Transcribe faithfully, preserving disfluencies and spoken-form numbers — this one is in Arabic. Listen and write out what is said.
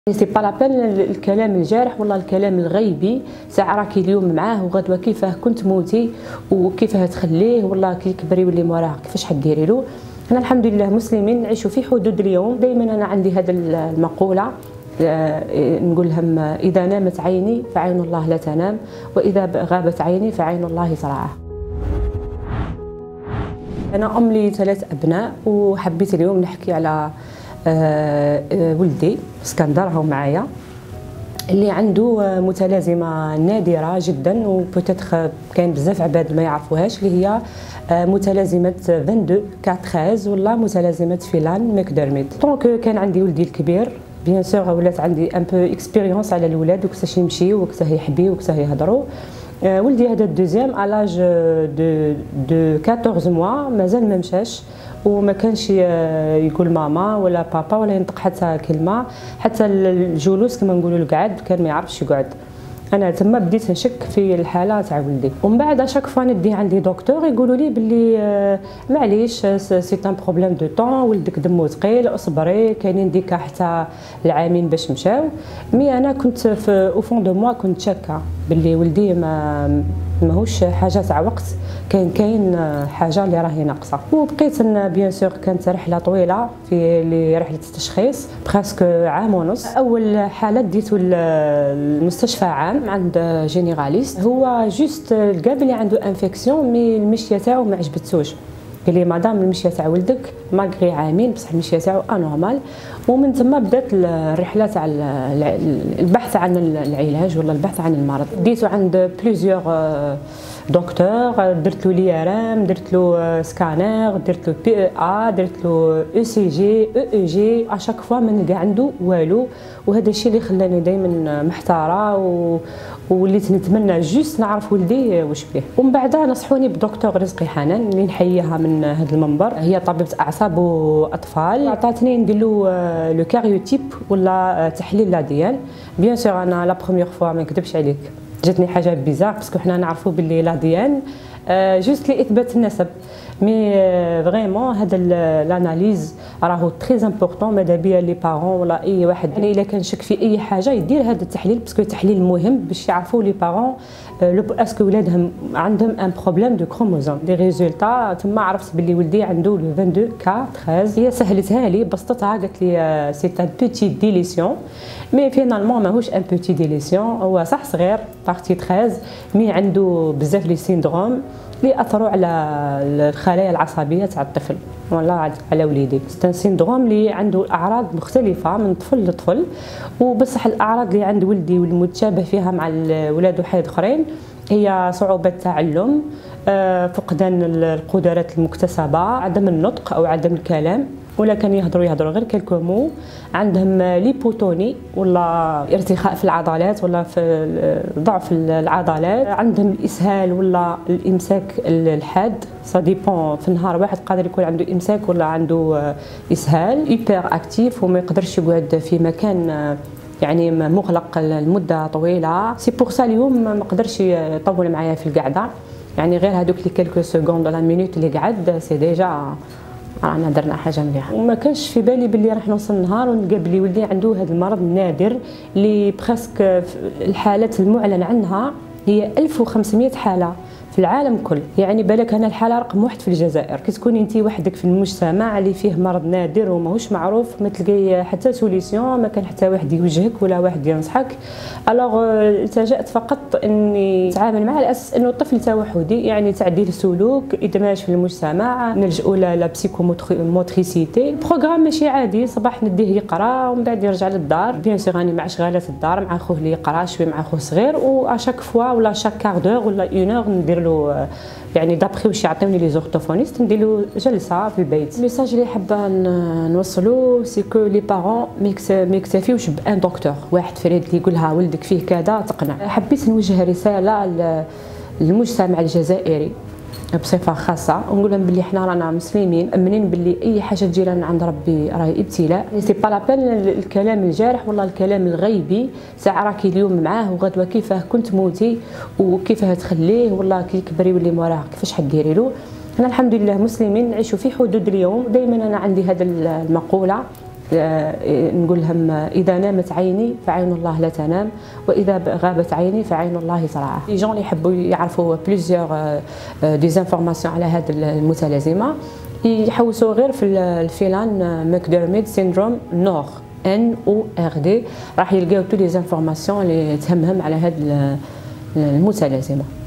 سي با لابين الكلام الجارح ولا الكلام الغيبي، ساعه راكي اليوم معاه وغدوه كيفاه كنت موتي وكيفاه تخليه ولا كي يكبر يولي مراه كيفاش حديري له. احنا الحمد لله مسلمين نعيشوا في حدود اليوم. دائما انا عندي هذه المقوله نقول لهم: اذا نامت عيني فعين الله لا تنام، واذا غابت عيني فعين الله ترعاه. انا ام لي ثلاث ابناء، وحبيت اليوم نحكي على أه أه ولدي اسكندر هو معايا، اللي عنده متلازمه نادره جدا وبوتيتر كاين بزاف عباد ما يعرفوهاش، اللي هي متلازمه اثنين اثنين أربعة ثلاثة ولا متلازمه فيلان ماكديرميت. دونك كان عندي ولدي الكبير بيان سور، ولات عندي ان بو اكسبيريونس على الولاد وكيفاش يمشيو وكيفاش يحبيو وكيفاش يهضروا. ولدي هذا الدوزيام الاج دو دو أربعطاش موا مازال ما مشاش وما كانش يقول ماما ولا بابا ولا ينطق حتى كلمه، حتى الجلوس كما نقولوا القعد كان ما يعرفش يقعد. انا تما بديت نشك في الحاله تاع ولدي، ومن بعد اشاك فوا ندي عندي دكتور يقولوا لي باللي معليش سي ان بروبليم دو طون، ولدك دمو ثقيل اصبري، كاينين ديكا حتى العامين باش مشاو. مي انا كنت في او فون دو موا كنت شاكه باللي ولدي ما ماهوش حاجه تاع وقت، كاين كاين حاجه اللي راهي ناقصه. وبقيت بيان سور كانت رحله طويله في رحله التشخيص بريسك عام ونص. اول حاله ديتو المستشفى عام عند جينيراليست، هو جوست لقى بلي عنده انفيكسيون مي المشيه تاعو ما عجبتوش، قال لي مدام المشيه تاع ولدك ماغري عامين بصح المشيه تاعو انورمال. ومن ثم بدات الرحله تاع البحث عن العلاج ولا البحث عن المرض. ديتو عند بليزيور دكتور، درت له لي ار ام، درت له سكانر، درت له بي ا، درت له او سي جي او اي جي، اشاك فوا ما نلقى عنده والو. وهذا الشيء اللي خلاني دائما محتاره و... وليت نتمنى جوست نعرف ولدي واش بيه. ومن بعد نصحوني بدكتور رزقي حنان اللي نحييها من هذا المنبر، هي طبيبه اعصاب واطفال، عطاتني ندير له لو كاريوتيب ولا تحليل لاديان. بيان سور انا لا بروميير فوا ما نكذبش عليك جاتني حاجه بيزار، باسكو حنا نعرفوا باللي لاديان جوست لاثبات النسب، مي فريمون هذا الاناليز راهو تري امبورطون. ماذا بيا لي بارون ولا اي واحد يعني الا كان شك في اي حاجه يدير هذا التحليل، باسكو تحليل مهم باش يعرفوا لي بارون اسكو ولادهم عندهم ان بروبليم دو كروموزوم. دي ريزولتا تما عرفت باللي ولدي عنده لو اثنين اثنين كا ثلاثة. هي سهلتها لي بسطتها، قالت لي سي ان بوتي ديليسيون، مي فينالمون ماهوش ان بوتي ديليسيون، هو صح صغير بارتي ثلاثة، مي عنده بزاف لي سيندروم اللي اثروا على الخلايا العصبيه تاع الطفل ولا على وليدي. سي سيندروم اللي عنده اعراض مختلفه من طفل لطفل، وبصح الاعراض اللي عند ولدي والمتشابه فيها مع اولاد وحيد اخرين هي صعوبه التعلم، فقدان القدرات المكتسبه، عدم النطق او عدم الكلام، ولا كان يهضروا يهضروا غير كلكو مو، عندهم ليبوتوني ولا ارتخاء في العضلات ولا في ضعف العضلات، عندهم الاسهال ولا الامساك الحاد، سا ديبون في نهار واحد قادر يكون عنده امساك ولا عنده اسهال، هيبر اكتيف وما يقدرش يقعد في مكان يعني مغلق لمده طويله. سي بور سا اليوم ما قدرش يطول معايا في القعده، يعني غير هذوك لي كلكو سكوند ولا مينوت اللي قعد سي ديجا رانا درنا حاجه مليحه. وما كانش في بالي باللي راح نوصل نهار ونلقى بلي ولدي عنده هذا المرض النادر اللي برسك الحالات المعلن عنها هي ألف وخمسمائة حاله في العالم كل. يعني بالك انا الحاله رقم واحد في الجزائر، كي تكوني انت وحدك في المجتمع اللي فيه مرض نادر وماهوش معروف ما تلقاي حتى سوليسيون، ما كان حتى واحد يوجهك ولا واحد ينصحك. الوغ التجأت فقط اني نتعامل مع على اساس انه الطفل توحدي، يعني تعديل سلوك، ادماج في المجتمع، نلجؤوا لا بسيكوموتريسيتي. بروغرام ماشي عادي، صباح نديه يقرا ومن بعد يرجع للدار. بيان سور راني مع شغالات الدار مع خوه اللي يقرا شوي مع خوه صغير، واشاك فوا ولا شاك كاردور ولا اون اور ندير له يعني دابخي واش يعطيوني لي زورتوفونيست ندير له جلسه في البيت. الميساج اللي حابه نوصلو سي كو لي بارون ما يكتفيوش بان دكتور واحد فريد اللي يقولها ولدك فيه كذا تقنع. حبيت نوجه رساله للمجتمع الجزائري بصفه خاصه ونقول لهم باللي حنا رانا مسلمين مأمنين باللي اي حاجه تجي لنا عند ربي راهي ابتلاء. سي با لابين الكلام الجارح ولا الكلام الغيبي، ساعه راكي اليوم معاه وغدوه كيفاه كنت موتي وكيفاه تخليه ولا كي يكبر يولي مراه كيفاش حديري له. احنا الحمد لله مسلمين نعيشوا في حدود اليوم. دائما انا عندي هذه المقوله نقول لهم اذا نامت عيني فعين الله لا تنام، واذا غابت عيني فعين الله ترعى. لي جون اللي يحبوا يعرفوا بليزيور دي زانفورماسيون على هذه المتلازمه يحوسوا غير في الفيلان ماكديرميد سيندروم نور ان او ار دي، راح يلقاو تو لي زانفورماسيون اللي تهمهم على هذه المتلازمه.